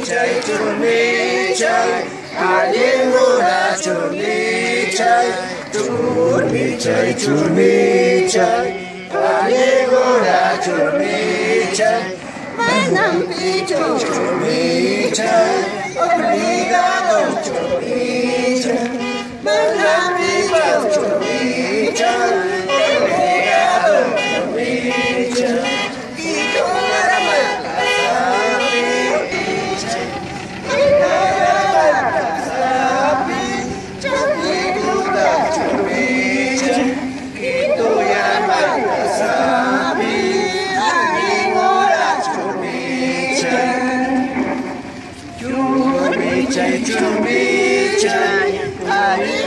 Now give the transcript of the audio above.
chumi chay, alingura chumi chay, chumi chay, alingura chumi chay, manam pichu chumi chay, obligado chumi chay, manam pichu chumi chay, obligado chumi chay. Chumi chay,